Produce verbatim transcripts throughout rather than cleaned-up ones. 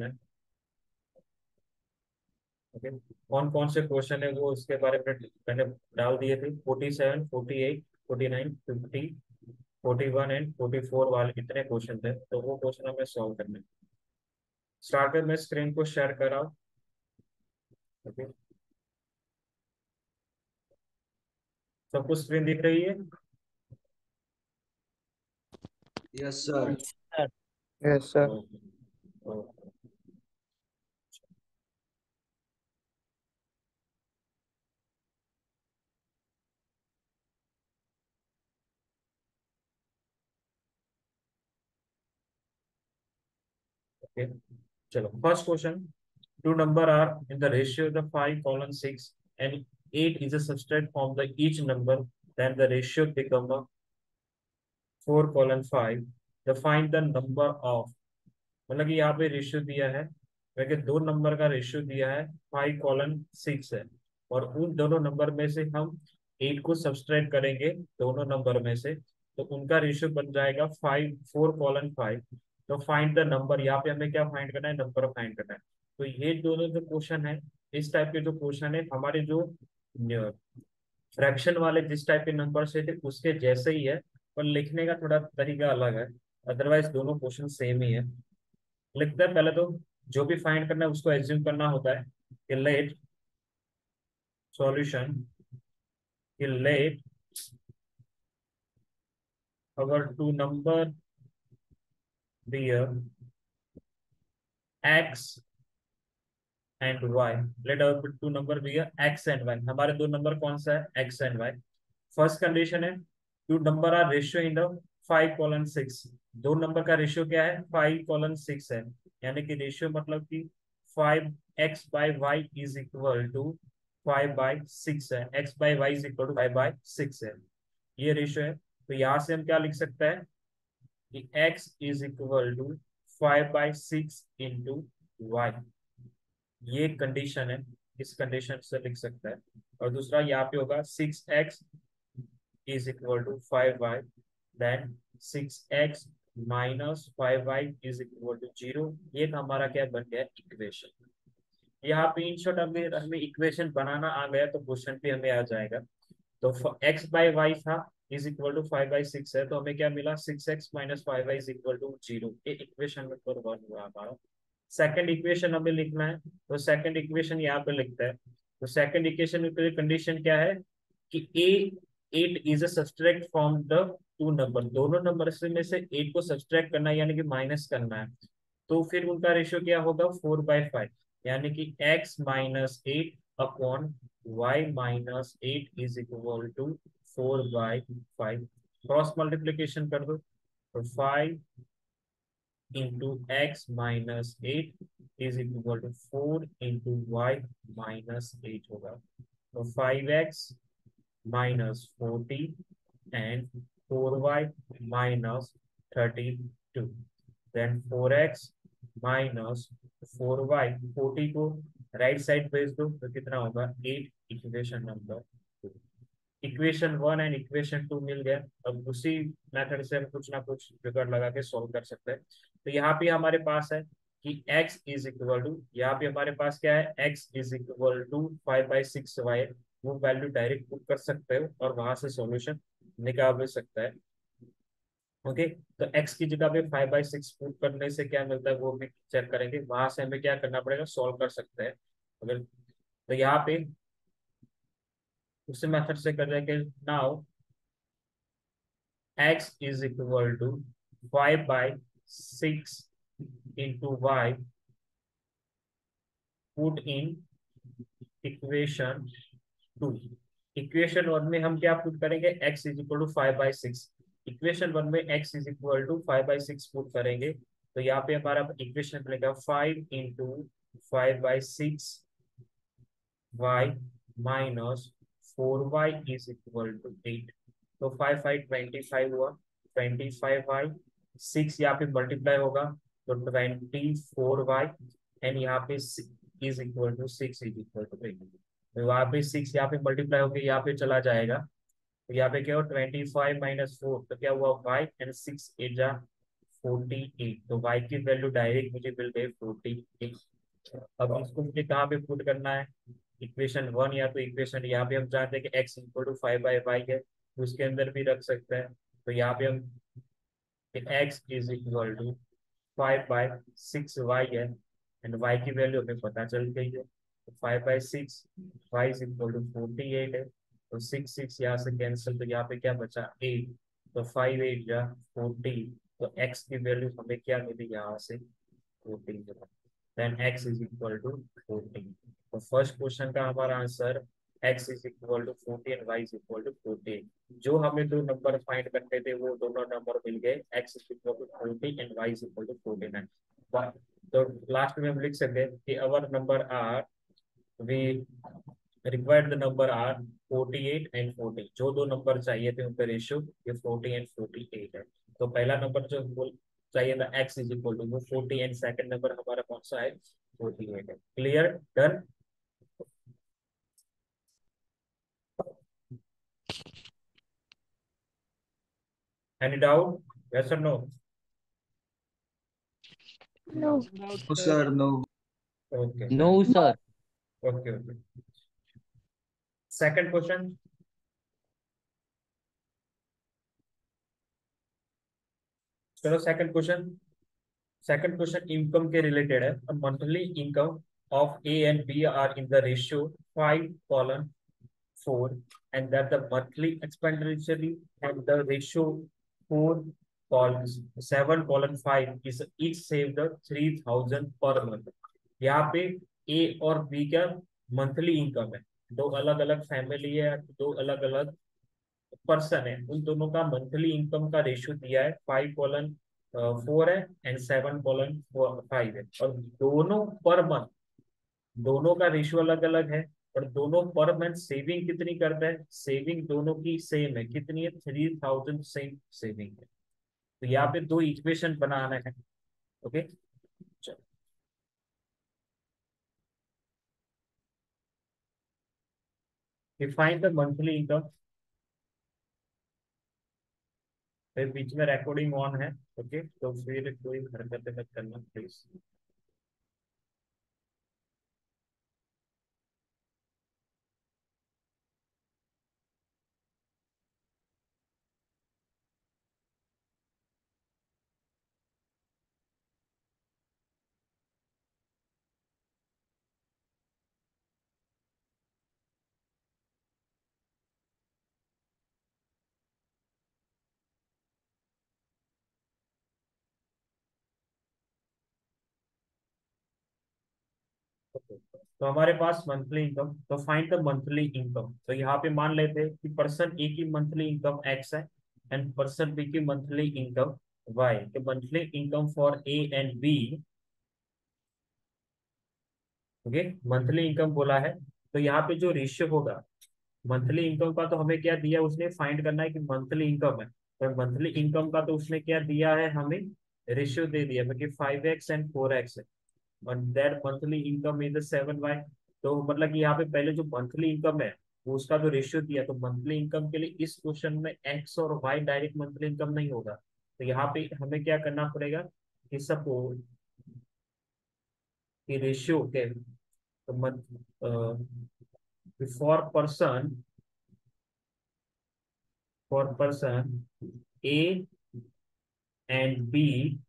Question है। Okay, कौन कौन से क्वेश्चन है वो इसके बारे में मैंने डाल दिए थे। Forty seven, forty eight, forty nine, fifty, forty one and forty four वाले इतने क्वेश्चन थे, तो वो क्वेश्चन हमें सॉल्व करने। स्टार्ट में मैं स्क्रीन को शेयर कर रहा हूँ। ओके, सबको स्क्रीन दिख रही है? Yes sir. Yes sir. Okay, okay, okay. चलो, first question. Two number are in the ratio of the five colon six and eight is a subtract from the each number, then the ratio become a four colon five. The find the number of, मतलब कि यहाँ पे ratio दिया है, वैसे दो number का ratio दिया है, फाइव कॉलन सिक्स है, और उन दोनों नंबर में से हम एट को सब्सट्रैक्ट करेंगे दोनों नंबर में से, तो उनका रेशियो बन जाएगा फाइव फोर कॉलन फाइव। तो फाइंड द नंबर, यहाँ पे हमें क्या फाइंड करना है? नंबर फाइंड करना है। तो ये दोनों जो क्वेश्चन है, इस टाइप के जो क्वेश्चन है, हमारे जो फ्रैक्शन वाले जिस टाइप के नंबर से थे उसके जैसे ही है, पर लिखने का थोड़ा तरीका अलग है। अदरवाइज दोनों क्वेश्चन सेम ही है। लिखते हैं पहले तो, जो भी फाइंड करना है उसको एज्यूम करना होता है कि लेट सॉल्यूशन, कि let our two number be x and y. Let our two number be x and y. हमारे दो नंबर कौन सा है? X and y. First condition है two number are ratio in the five colon six. दो number का ratio क्या है? फाइव कॉलन सिक्स है, यानी कि रेशियो मतलब कि five x by y is equal to five by six है। X by y is equal to five by six है, ये रेशियो है। तो यहाँ से हम क्या लिख सकते हैं कि x is equal to five by six into y. ये कंडीशन है, इस कंडीशन से लिख सकता है। और दूसरा यहाँ पे होगा six x is equal to five y, then six x minus five y is equal to zero. ये हमारा क्या बन गया? इक्वेशन। यहाँ पे इन शॉर्ट अगर हमें इक्वेशन बनाना आ गया तो क्वेश्चन भी हमें आ जाएगा। तो एक्स बाई वाई था is equal to five by six है, तो हमें क्या मिला? Six x minus five y is equal to zero. ये इक्वेशन नंबर वन हुआ हमारा। सेकंड इक्वेशन हमें लिखना है, तो सेकंड इक्वेशन यहाँ पे लिखते हैं। तो सेकंड इक्वेशन में कंडीशन क्या है कि a eight is a subtract from the two number. दोनों नंबर से में से एट को सब्सट्रैक्ट करना है, यानी कि माइनस करना है। तो फिर उनका रेशियो क्या होगा? फोर बाई फाइव, यानी कि x minus eight upon y minus eight is equal to four by five. Cross multiplication कर दो, तो five into x minus eight is equal to four into y minus eight होगा। तो five x minus forty and four y minus thirty two. Then four x minus four y, forty को right side भेज दो तो कितना होगा? Eight. Equation number two. Equation one and equation to मिल गया। अब उसी मेथड से हम कुछ ना कुछ जुगाड़ लगा के सॉल्व कर सकते हैं। तो यहाँ पे हमारे पास है कि x इज इक्वल टू, यहाँ पे हमारे पास क्या है? x is equal to five by six y. वो वैल्यू डायरेक्ट पुट कर सकते हो और वहां से सॉल्यूशन निकाल भी सकता है। ओके, तो x की जगह पे फाइव बाई सिक्स पुट करने से क्या मिलता है वो भी चेक करेंगे। वहां से हमें क्या करना पड़ेगा? सॉल्व कर सकते हैं। अगर तो यहाँ पे उसी मेथड से कर रहे हैं कि now x is equal to five by six into y, put in equation two. Equation one में हम क्या पुट करेंगे? x is equal to five by six. Equation one में x is equal to five by six put करेंगे, तो यहाँ पे हमारा इक्वेशन बनेगा five into five by six y minus four y is equal to eight. तो five five twenty five हुआ, twenty five y, six यहाँ पे मल्टीप्लाई होगा तो ट्वेंटी फोर वाई, एंड यहाँ पे is equal to six is equal to eight. तो यहाँ पे सिक्स यहाँ पे मल्टीप्लाई होकर यहाँ पे चला जाएगा, तो यहाँ पे क्या हो? ट्वेंटी फाइव माइनस फोर, तो क्या हुआ? वाई, एंड सिक्स एट जा फोर्टी एट, तो y की वैल्यू डायरेक्ट मुझे मिल गई फोर्टी एट। अब इसको मुझे कहाँ पे पुट करना है, इक्वेशन वन, या तो इक्वेशन यहाँ पे हम जानते हैं कि x equal to five by y है, तो उसके अंदर भी रख सकते हैं। तो यहाँ पे हम x is equal to five by six y है, एंड y की वैल्यू हमें पता चल गई है, तो five by six, y is equal to forty eight है, तो सिक्स सिक्स यहाँ से कैंसिल, तो यहाँ पे क्या बचा एट, तो फाइव एट या फोर्टी, तो x की वैल्यू हमें क्या मिली यहाँ से fourteen, then x is equal to fourteen. तो फर्स्ट क्वेश्चन का हमारा answer x is equal to forty and y is equal to fourteen. जो हमें दो नंबर फाइंड करते थे वो दोनों नंबर मिल गए, x is equal to forty and y is equal to fourteen है। तो लास्ट में हम लिख सकते हैं कि our number are, we required the number are forty eight and forty, जो दो नंबर चाहिए थे उनका रेशियो ये फोर्टी एंड फोर्टी एट है। तो पहला नंबर जो बोल चाहिए था x इज इक्वल टू वो फोर्टी, एंड सेकंड नंबर हमारा कौन सा है, फोर्टी एट है। Clear, done. Any doubt, yes और no? No. No, sir. No. Okay, No, sir. Okay, okay. Second question, चलो second question. Second question income के related है। Monthly income of A and B are in the ratio five colon four, and that the monthly expenditure and the ratio four column seven column five is each save the three thousand per month। यहाँ पे ए और B का monthly income है, दो अलग अलग family है, दो अलग अलग पर्सन है, उन दोनों का मंथली इनकम का रेशियो दिया है, फाइव कॉलन फोर है एंड सेवन कॉलन फाइव है, और दोनों पर मंथ दोनों का रेशियो अलग अलग है, और दोनों पर मंथ सेविंग कितनी करता है, सेविंग दोनों की सेम है, कितनी है, थ्री थाउजेंड सेम सेविंग है। तो यहाँ पे दो इक्वेशन बनाना है। ओके, चलो डिफाइन द मंथली इनकम। फिर बीच में रिकॉर्डिंग ऑन है, ओके, तो फिर कोई हरकत मत करना प्लीज। तो हमारे पास मंथली इनकम, तो फाइंड द मंथली इनकम। तो यहाँ पे मान लेते हैं कि पर्सन ए की मंथली इनकम एक्स है एंड पर्सन बी की मंथली इनकम वाई। तो monthly income for A and B, okay, monthly income बोला है, तो यहाँ पे जो रेशियो होगा मंथली इनकम का, तो हमें क्या दिया उसने, फाइंड करना है कि मंथली इनकम है, तो मंथली इनकम का तो उसने क्या दिया है, हमें रेशियो दे दिया कि five x and four x है, और that monthly income is seven y. तो मतलब कि यहाँ पे पहले जो मंथली इनकम है वो उसका जो रेशियो दिया, तो मंथली इनकम के लिए इस क्वेश्चन में एक्स और वाई डायरेक्ट मंथली इनकम नहीं होगा, तो यहाँ पे हमें क्या करना पड़ेगा कि सपोज कि रेशियो के, तो month for person for person A and B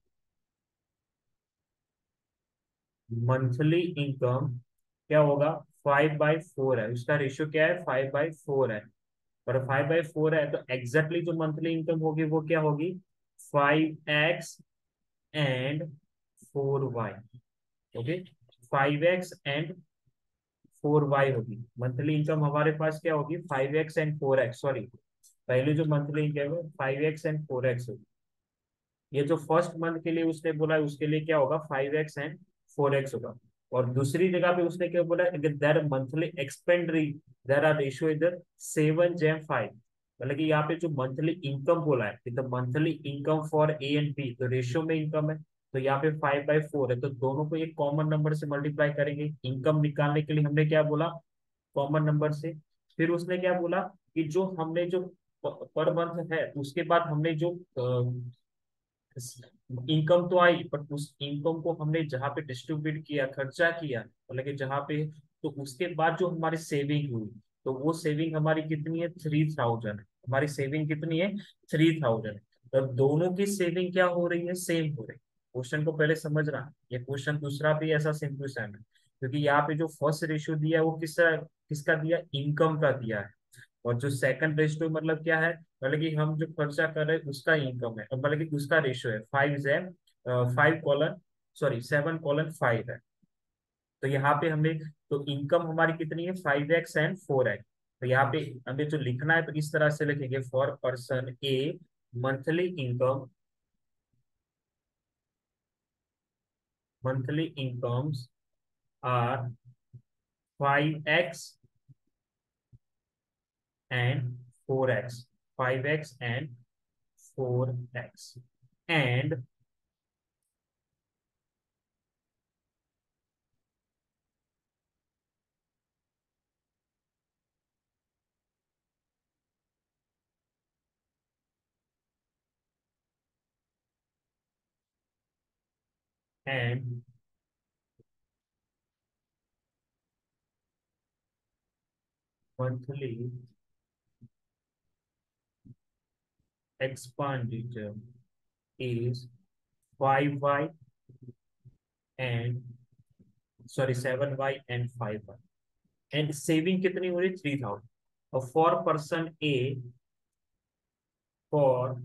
monthly income क्या होगा, फाइव बाई फोर है, उसका रेशियो क्या है, फाइव बाई फोर है, और फाइव बाई फोर है, तो एग्जैक्टली जो मंथली इनकम होगी वो क्या होगी, five x and four y. Okay, five x and four y होगी मंथली इनकम, हमारे पास क्या होगी, five x and four x, sorry पहले जो मंथली इनकम है five x and four x होगी। ये जो फर्स्ट मंथ के लिए उसने बोला है उसके लिए क्या होगा, five x and four x होगा, और दूसरी जगह पे उसने क्या बोला, there monthly expenditure there are ratio इधर सेवन जेम फाइव, मतलब कि यहाँ पे जो मंथली इनकम बोला है, तो monthly income for A and B, तो रेशियो में इनकम है, तो यहाँ पे फाइव बाई फोर है, तो दोनों को एक कॉमन नंबर से मल्टीप्लाई करेंगे, इनकम निकालने के लिए हमने क्या बोला, कॉमन नंबर से। फिर उसने क्या बोला कि जो हमने जो पर मंथ है उसके बाद हमने जो इनकम तो आई, पर उस इनकम को हमने जहाँ पे डिस्ट्रीब्यूट किया, खर्चा किया, मतलब कि जहाँ पे, तो उसके बाद जो हमारी सेविंग हुई, तो वो सेविंग हमारी कितनी है, थ्री थाउजेंड। हमारी सेविंग कितनी है, थ्री थाउजेंड। तो दोनों की सेविंग क्या हो रही है, सेम हो रही है। क्वेश्चन को पहले समझना, ये क्वेश्चन दूसरा भी ऐसा सेम टू सेम है, क्योंकि यहाँ पे जो फर्स्ट रेशियो दिया है वो किसका किसका दिया, इनकम का दिया है। और जो सेकंड रेशियो मतलब क्या है, मतलब कि हम जो खर्चा कर रहे हैं उसका इनकम है, मतलब कि उसका रेशियो है फाइव है, five colon, sorry seven colon five है। तो यहाँ पे हमें, तो इनकम हमारी कितनी है, five x and four x. तो यहाँ पे हमें जो लिखना है तो इस तरह से लिखेंगे, for person A monthly income, monthly incomes are five x and four x, five x and four x, and and monthly expenditure is five y and sorry seven y and five y, and saving कितनी हो रही, three thousand. और for person A, for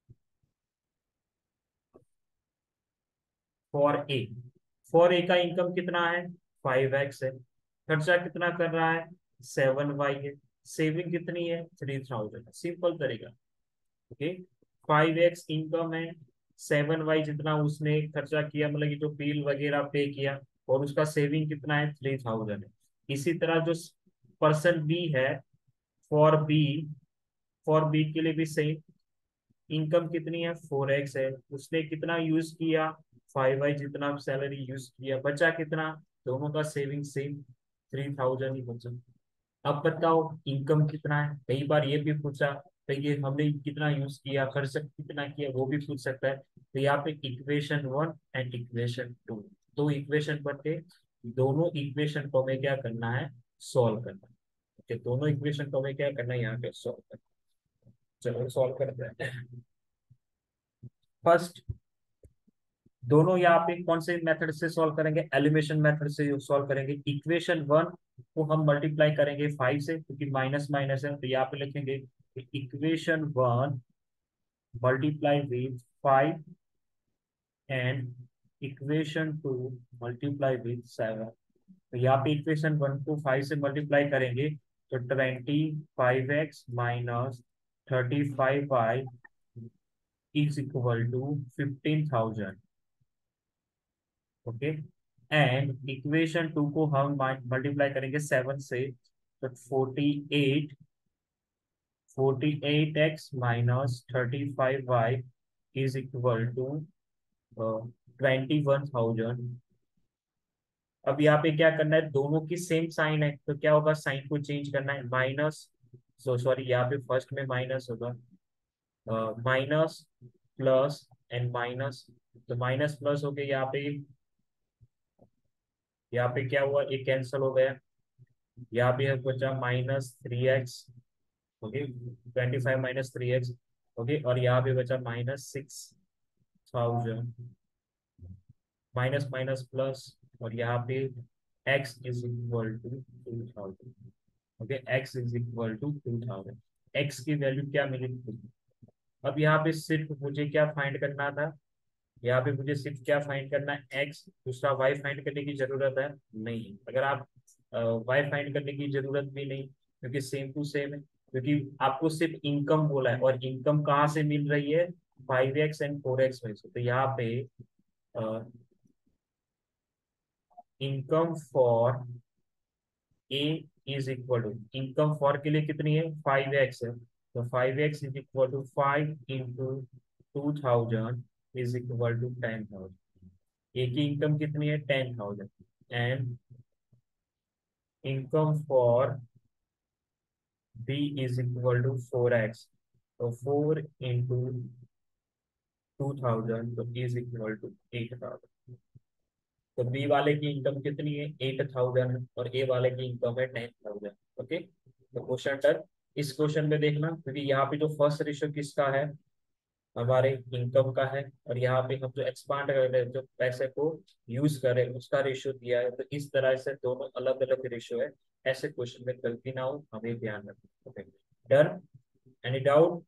for A for A का income कितना है, five x है, खर्चा कितना कर रहा है, सेवन वाई है, सेविंग कितनी है, थ्री थाउजेंड। सिंपल तरीका। ओके, फाइव एक्स इनकम है, सेवन वाई जितना उसने खर्चा किया, मतलब कि जो बिल वगैरह पे किया, और उसका सेविंग कितना है, थ्री थाउजेंड है। इसी तरह जो पर्सन बी है, फॉर बी फॉर बी के लिए भी सेम, इनकम कितनी है, फोर एक्स है, उसने कितना यूज किया, फाइव वाई जितना सैलरी यूज किया, बचा कितना, दोनों का सेविंग सेम, थ्री थाउजेंड ही बचा। अब बताओ इनकम कितना है, कई बार ये भी पूछा, तो ये हमने कितना यूज किया, खर्च कितना किया, वो भी पूछ सकता है। तो यहाँ पे equation one and equation two, दो इक्वेशन बनते, दोनों इक्वेशन को हमें क्या करना है, सॉल्व करना है। ओके, दोनों इक्वेशन को हमें क्या करना है, यहाँ पे सॉल्व करना है। चलो सॉल्व करते हैं। फर्स्ट, दोनों यहाँ पे कौन से मेथड से सॉल्व करेंगे, एलिमिनेशन मेथड से सॉल्व करेंगे। इक्वेशन वन को हम मल्टीप्लाई करेंगे फाइव से, क्योंकि माइनस माइनस है, तो यहाँ पे लिखेंगे equation one multiply with five and equation two multiply with seven. तो यहाँ पे इक्वेशन वन को फाइव से मल्टीप्लाई करेंगे, तो twenty five x minus thirty five y is equal to fifteen thousand. Okay, and equation two को हम multiply करेंगे सेवन से, तो forty eight, forty eight x minus thirty five y is equal to twenty one thousand. अब यहाँ पे क्या करना है, दोनों की सेम साइन है, तो क्या होगा, साइन को चेंज करना है, माइनस, सो सॉरी यहाँ पे फर्स्ट में माइनस होगा, माइनस प्लस एंड माइनस, तो माइनस प्लस हो गया, यहाँ पे यहाँ पे क्या हुआ, ये कैंसिल हो गया, यहाँ पे है बचा minus three x. Okay, twenty five minus three x. Okay, और यहाँ पे बचा minus six thousand, minus minus plus, और यहाँ पे x is equal to two thousand. Okay, x is equal to two thousand, x की वैल्यू क्या मिलेगी। अब यहाँ पे सिर्फ मुझे क्या फाइंड करना था, यहाँ पे मुझे सिर्फ क्या फाइंड करना है, x, दूसरा y फाइंड करने की जरूरत है नहीं। अगर आप y फाइंड करने की जरूरत भी नहीं, क्योंकि सेम टू सेम है, क्योंकि आपको सिर्फ इनकम बोला है, और इनकम कहाँ से मिल रही है, five x and four x में से। तो यहाँ पे income for A is equal to, income for के लिए कितनी है, फाइव एक्स है, तो five x is equal to five into two thousand is equal to ten thousand. A की इनकम कितनी है, ten thousand, and income for B is equal to four x, तो फोर इंटू टू थाउजेंड तो is equal to eight thousand. तो B वाले की income कितनी है, एट थाउजेंड, और ए वाले की इनकम है टेन थाउजेंड। ओके, तो क्वेश्चन डन। इस क्वेश्चन में देखना, क्योंकि यहाँ पे जो फर्स्ट रेशियो किसका है, हमारे इनकम का है, और यहाँ पे हम जो एक्सपांड कर रहे हैं, जो पैसे को यूज कर रहे हैं, उसका रेशियो दिया है। तो इस तरह से दोनों अलग अलग रेशियो है, ऐसे क्वेश्चन में गलती ना हो, हमें ध्यान रखना। Okay, done. Any doubt?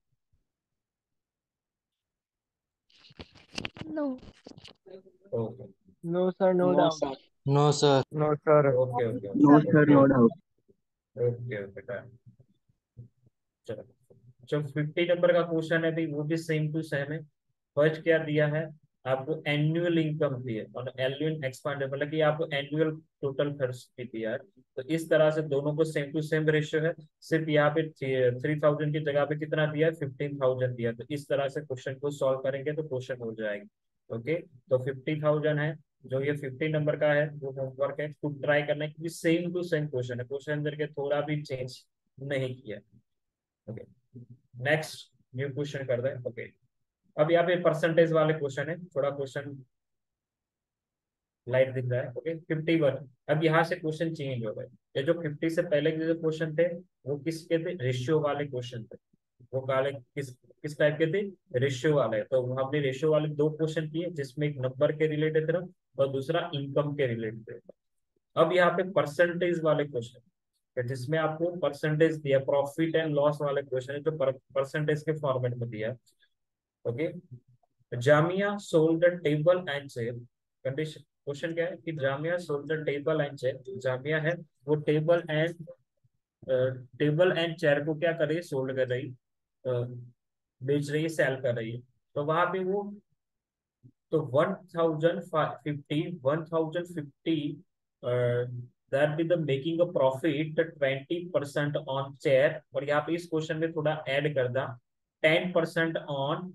No. Okay No, sir, no No, doubt. sir. No, sir. No, sir. Okay okay No, okay sir, okay no doubt. Okay okay done. चलो, जो फिफ्टी नंबर का क्वेश्चन है भी, वो भी सेम टू सेम है। First क्या दिया है, आपको एनुअल इनकम दी है, और एनुअल एक्सपांड मतलब कि आपको एनुअल टोटल खर्च भी दिया है। तो इस तरह से दोनों को सेम टू सेम रेशियो है, सिर्फ यहाँ पे थ्री थाउजेंड की जगह पे कितना दिया है, फिफ्टीन थाउजेंड दिया। तो इस तरह से क्वेश्चन को सॉल्व करेंगे तो क्वेश्चन हो जाएगी। ओके, तो फिफ्टी थाउजेंड है, जो ये फिफ्टी नंबर का है, वो होमवर्क है, खुद ट्राई करना है, क्योंकि सेम टू सेम क्वेश्चन है, क्वेश्चन करके थोड़ा भी चेंज नहीं किया। ओके, नेक्स्ट न्यू क्वेश्चन कर दें। ओके, अब यहाँ पे परसेंटेज वाले क्वेश्चन है, थोड़ा क्वेश्चन लाइट दिख रहा है। Okay, fifty one. अब यहाँ से क्वेश्चन चेंज हो गए। ये जो फिफ्टी से पहले के जो क्वेश्चन थे, वो किसके थे, रेशियो वाले क्वेश्चन थे। वो काले किस किस टाइप के थे, रेशियो वाले। तो हमने रेशियो वाले दो क्वेश्चन किए, जिसमें एक नंबर के रिलेटेड था और दूसरा इनकम के रिलेटेड था। अब यहाँ पे परसेंटेज वाले क्वेश्चन, जिसमें आपको परसेंटेज दिया, प्रॉफिट एंड लॉस वाले क्वेश्चन है, जो परसेंटेज के फॉर्मेट में दिया है। Okay, Jamia sold the table and chair. Condition, question क्या है कि Jamia sold the table and chair. Jamia है, वो table and table and chair को क्या कर रही है, सोल्ड कर रही, अ, बेच रही है, सेल कर रही है। तो वहां पे वो, तो one thousand fifty one thousand fifty that be the making a profit twenty percent on chair. और यहाँ पे इस क्वेश्चन में थोड़ा ऐड कर दा, ten percent on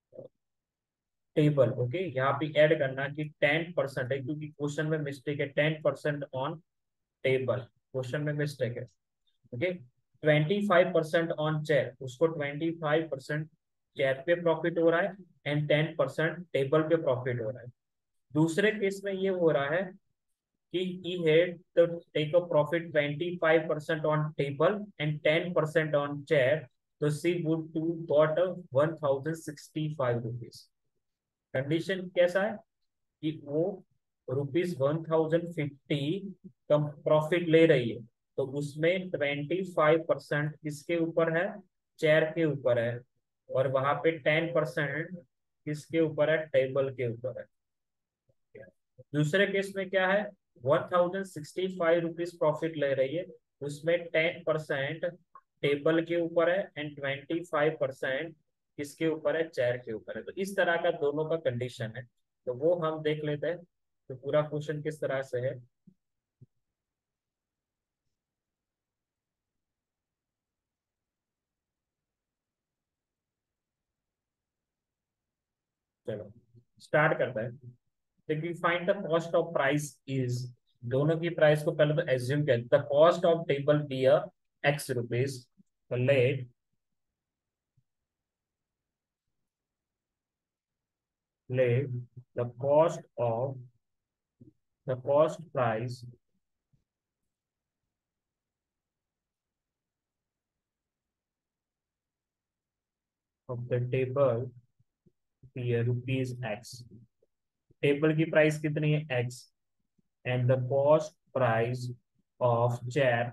table. Okay, यहाँ पे ऐड करना कि टेन परसेंट है, क्योंकि क्वेश्चन में मिस्टेक है, ten percent on table, question में मिस्टेक है। Okay, twenty five percent on chair, उसको ट्वेंटी फाइव परसेंट चेयर पे प्रॉफिट हो रहा है, एंड टेन परसेंट टेबल पे प्रॉफिट हो रहा है। दूसरे केस में ये हो रहा है कि he had to take a profit twenty-five percent on table and ten percent on chair, so she would to got a one thousand sixty-five rupees। Condition कैसा है कि वो रुपीज वन थाउजेंड फिफ्टी कम प्रॉफिट ले रही है, तो उसमें ट्वेंटी फाइव परसेंट किसके ऊपर है, चेयर के ऊपर है, और वहां पे टेन परसेंट किसके ऊपर है, टेबल के ऊपर है। दूसरे केस में क्या है, one thousand sixty five rupees profit ले रही है, उसमें टेन परसेंट टेबल के ऊपर है, एंड ट्वेंटी फाइव परसेंट किसके ऊपर है, चेयर के ऊपर है। तो इस तरह का दोनों का कंडीशन है, तो वो हम देख लेते हैं। तो पूरा क्वेश्चन किस तरह से है, चलो स्टार्ट करते हैं। देखिए, find the cost of price is, दोनों की प्राइस को पहले तो एज्यूम कर, the cost of table be x rupees, let let the cost of the cost price of the table be rupees x। Table की प्राइस कितनी है, x, and the cost price of chair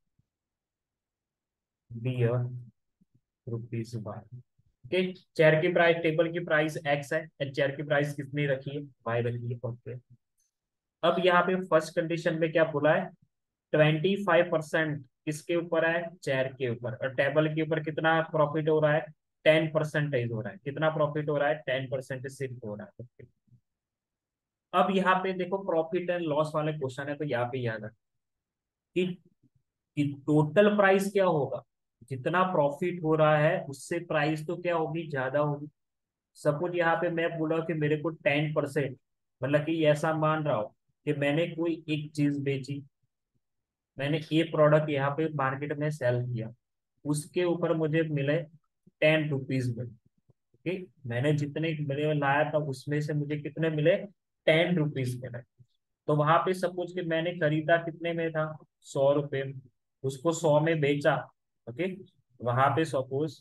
be rupees y. Okay, chair की price, table की price x है, and chair की price कितनी रखी है, y रखी है। ओके, अब यहाँ पे फर्स्ट कंडीशन में क्या बोला है, ट्वेंटी फाइव परसेंट किसके ऊपर है, चेयर के ऊपर, और टेबल के ऊपर कितना प्रॉफिट हो रहा है, टेन परसेंटेज हो रहा है। कितना प्रॉफिट हो रहा है, टेन परसेंट सिर्फ हो रहा है। Okay. अब यहाँ पे देखो, प्रॉफिट एंड लॉस वाले क्वेश्चन है, तो यहाँ पे याद रख कि, कि टोटल प्राइस क्या होगा, जितना प्रॉफिट हो रहा है उससे प्राइस तो क्या होगी, ज्यादा होगी। सपोज यहाँ पे मैं बोला कि मेरे को टेन परसेंट, मतलब कि ऐसा मान रहा हूं कि मैंने कोई एक चीज बेची, मैंने ये प्रोडक्ट यहाँ पे मार्केट में सेल किया, उसके ऊपर मुझे मिले टेन रुपीज में। कि मैंने जितने मेरे लाया था उसमें से मुझे कितने मिले, टेन रुपीज मिले। तो वहां पे सपोज कि मैंने खरीदा कितने में था, सौ रुपए में, उसको सौ में बेचा। ओके, वहां पे सपोज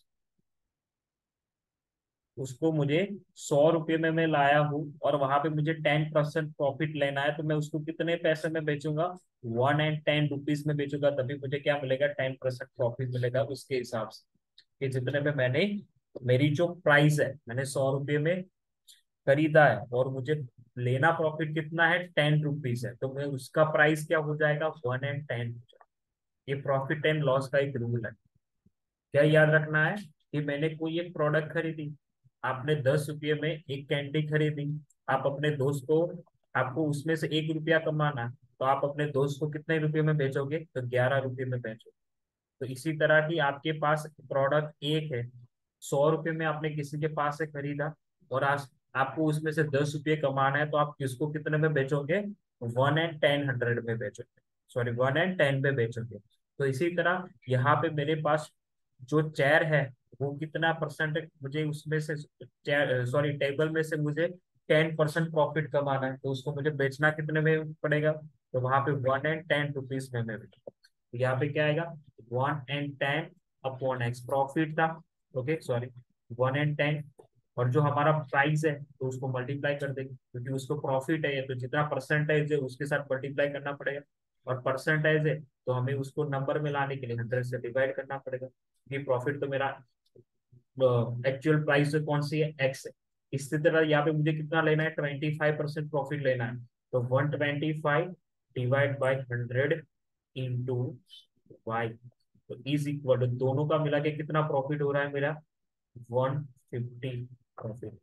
उसको मुझे सौ रुपये में मैं लाया हूँ और वहां पे मुझे टेन परसेंट प्रॉफिट लेना है, तो मैं उसको कितने पैसे में बेचूंगा, वन एंड टेन रुपीज में बेचूंगा, तभी मुझे क्या मिलेगा, टेन परसेंट प्रॉफिट मिलेगा उसके हिसाब से कि जितने में मैंने, मेरी जो प्राइस है, मैंने सौ रुपये में खरीदा है और मुझे लेना प्रॉफिट कितना है, टेन रुपीज है, तो मैं उसका प्राइस क्या हो जाएगा, वन एंड टेन। ये प्रॉफिट एंड लॉस का एक रूल है। क्या याद रखना है कि मैंने कोई एक प्रोडक्ट खरीदी, आपने दस रुपये में एक कैंडी खरीदी, आप अपने दोस्त को, आपको उसमें से एक रुपया कमाना है, तो आप अपने दोस्त को कितने रुपए में बेचोगे, तो ग्यारह रुपये में बेचोगे। तो इसी तरह की आपके पास प्रोडक्ट एक है, सौ रुपये में आपने किसी के पास से खरीदा और आज आपको उसमें से दस रुपये कमाना है, तो आप किसको कितने में बेचोगे, वन एंड टेन हंड्रेड में बेचोगे, सॉरी वन एंड टेन में बेचोगे। तो इसी तरह यहाँ पे मेरे पास जो चेयर है वो कितना परसेंट, मुझे उसमें से चेयर, सॉरी टेबल में से मुझे टेन परसेंट प्रॉफिट कमाना है, तो उसको मुझे बेचना कितने में पड़ेगा, तो वहां पे वन एंड टेन रुपीज में मैं बेचूंगा। तो यहाँ पे क्या आएगा, one and ten upon x profit था। Okay sorry, one and ten, और जो हमारा प्राइस है तो उसको मल्टीप्लाई कर देंगे क्योंकि उसको प्रॉफिट है, तो जितना परसेंटेज है उसके साथ मल्टीप्लाई करना पड़ेगा, और परसेंटेज है तो हमें उसको नंबर में लाने के लिए हंड्रेड से डिवाइड करना पड़ेगा, क्योंकि प्रॉफिट तो मेरा एक्चुअल प्राइस कौन सी है, एक्स है। इसी तरह यहाँ पे मुझे कितना लेना है, ट्वेंटी फाइव परसेंट प्रॉफिट लेना है, तो one twenty five divide by hundred into y, तो इज इक्वल टू, दोनों का मिला के कितना प्रॉफिट हो रहा है मेरा, वन फिफ्टी प्रॉफिट।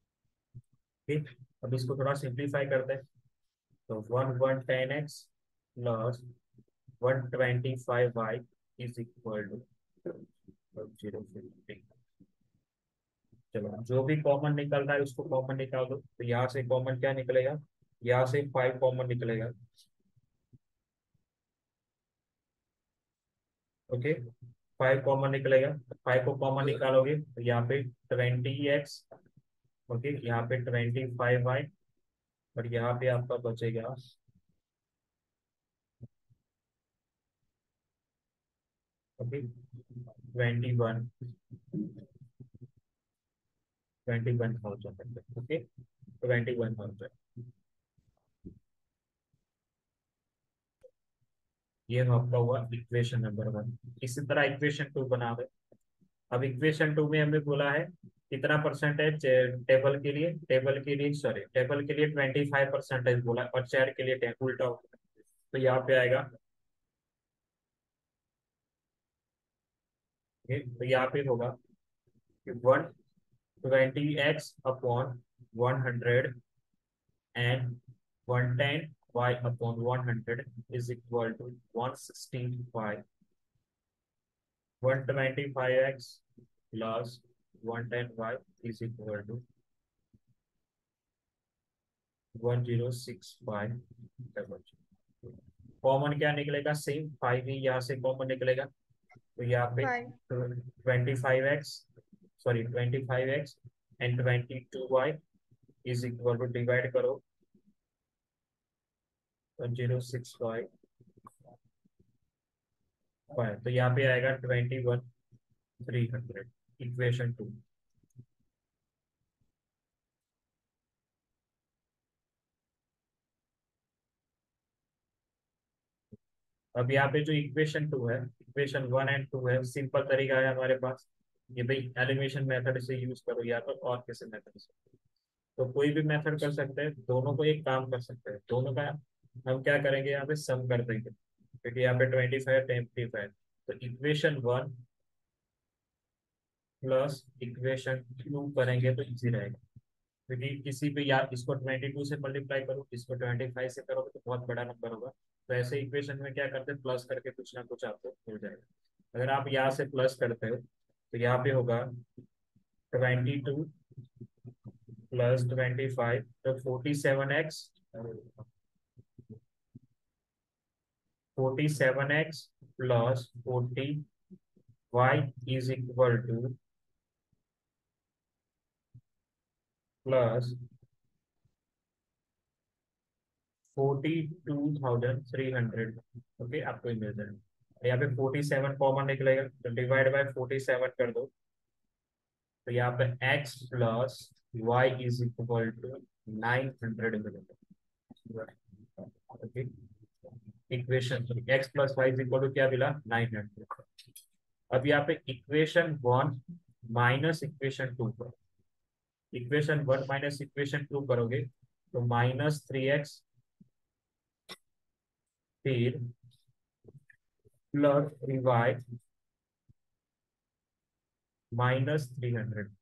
ठीक, अब इसको थोड़ा सिंप्लीफाई करते हैं, तो one one ten x plus one twenty five y is equal to zero fifty. चलो जो भी कॉमन निकल रहा है उसको कॉमन निकाल दो, तो यहाँ से कॉमन क्या निकलेगा, यहाँ से फाइव कॉमन निकलेगा। ओके, फाइव कॉमन निकलेगा, फाइव को कॉमन निकालोगे तो यहाँ पे ट्वेंटी एक्स, ओके यहाँ पे ट्वेंटी फाइव वाई, और यहाँ पे आपका बचेगा, okay twenty one, twenty one thousand, okay twenty one thousand. ये आपका हुआ इक्वेशन नंबर वन। इसी तरह इक्वेशन टू बना दे। अब इक्वेशन टू में हमें बोला है कितना परसेंटेज टेबल के लिए, टेबल के लिए सॉरी टेबल के लिए ट्वेंटी फाइव परसेंटेज बोला और चेयर के लिए टेन, उल्टा हो गया। तो यहाँ पे आएगा, okay, तो यहाँ पे होगा one twenty x upon one hundred and one ten y upon one hundred is equal to one sixteen y, one twenty five x plus one ten y is equal to one zero six five double zero. Common क्या निकलेगा, same five ही यहाँ से common निकलेगा, तो यहाँ पे five twenty five x, sorry twenty five x and twenty two y is equal to, divide करो one zero six five five, तो यहाँ पे आएगा twenty one three hundred, equation two. अब यहाँ पे जो इक्वेशन टू है, इक्वेशन वन एंड टू है, सिंपल तरीका है हमारे पास, ये भाई एलिमिनेशन मेथड से यूज करो या तो और किसी मेथड से, तो कोई भी मेथड कर सकते हैं, दोनों को एक काम कर सकते हैं, दोनों का हम क्या करेंगे, यहाँ पे सम कर देंगे क्योंकि यहाँ पे ट्वेंटी फाइव ट्वेंटी फाइव, तो equation one plus equation two करेंगे तो इजी रहेगा, क्योंकि किसी पे यार इसको ट्वेंटी टू से मल्टीप्लाई करो, इसको ट्वेंटी फाइव से करोगे तो बहुत बड़ा नंबर होगा, तो ऐसे इक्वेशन में क्या करते हैं, प्लस करके कुछ ना कुछ आपको मिल जाएगा। अगर आप यहाँ से प्लस करते हो तो यहाँ पे होगा twenty two plus twenty five, तो forty seven x, forty seven x plus forty y is equal to plus forty two thousand three hundred. Okay, आपको ये मिल जाएगा। यहाँ पे फोर्टी सेवन कॉमन निकलेगा तो डिवाइड बाय फोर्टी सेवन कर दो। तो यहाँ पे x plus y is equal to nine hundred मिलेगा। Okay, equation x plus y is equal to क्या मिला, नाइन हंड्रेड। अब यहाँ पे equation one minus equation two करो। Equation one minus equation two करोगे तो माइनस थ्री एक्स फिर plus three y minus three hundred.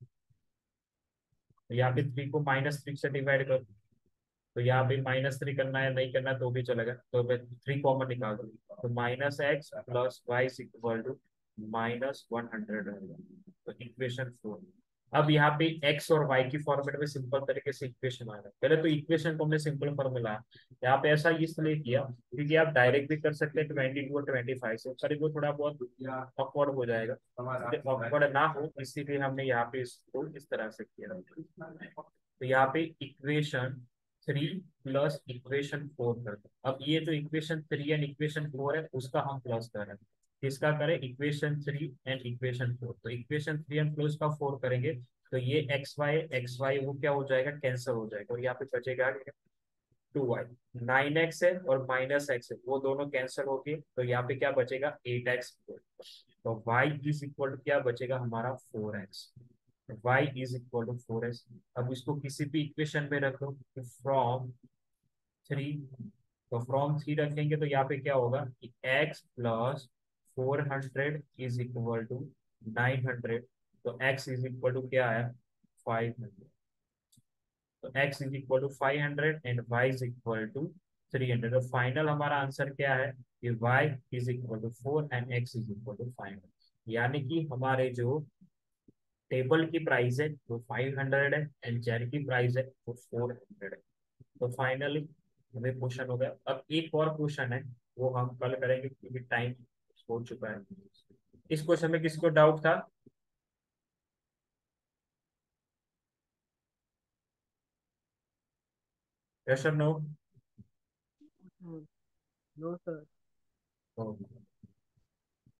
यहाँ पे थ्री को माइनस थ्री से डिवाइड करो तो यहाँ पे माइनस थ्री करना है, नहीं करना तो भी चलेगा। तो थ्री कॉमन निकाल दो तो minus x plus y equal to minus one hundred रहेगा। तो इक्वेशन फोर। अब यहाँ पे x और y की फॉर्मेट में सिंपल तरीके से इक्वेशन आ रहा है। पहले तो इक्वेशन को हमने सिंपल फॉर्मूला यहाँ पे ऐसा इसलिए किया क्योंकि आप डायरेक्ट भी कर सकते हैं ट्वेंटी टू और ट्वेंटी फाइव से, पर वो थोड़ा बहुत ऑकवर्ड हो जाएगा। ऑकवर्ड ना हो इसीलिए हमने यहाँ पे इसको इस तरह से किया। तो यहाँ पे equation three plus equation four कर दो। अब ये जो equation three and equation four है उसका हम प्लस कर रहे हैं। किसका करें, equation three and equation four. तो इक्वेशन थ्री एंड प्लस का फोर करेंगे तो ये एक्स वाई एक्स वाई वो क्या हो जाएगा, कैंसिल हो जाएगा। और यहाँ पे बचेगा टू वाई। नाइन एक्स है और माइनस एक्स है वो दोनों कैंसिल हो गए तो यहाँ पे क्या बचेगा, एट एक्स। तो y इज इक्वल टू क्या बचेगा हमारा, four x. y is equal to four x. अब इसको किसी भी इक्वेशन में रखो फ्रॉम थ्री। तो फ्रॉम थ्री रखेंगे तो यहाँ पे क्या होगा कि x plus four hundred is equal to nine hundred. तो x इज इक्वल टू क्या आया, फाइव हंड्रेड। तो x is equal to five hundred and y is equal to three hundred. तो फाइनल हमारा आंसर क्या है कि y is equal to four and x is equal to five hundred. यानी कि हमारे जो टेबल की प्राइस है वो फाइव हंड्रेड है एंड जेड की प्राइस है वो फोर हंड्रेड है। तो फाइनली हमें क्वेश्चन हो गया। अब एक और क्वेश्चन है वो हम कल करेंगे क्योंकि टाइम हो चुका है। इस क्वेश्चन में किसको डाउट था, यस और नो? Hmm. No, sir.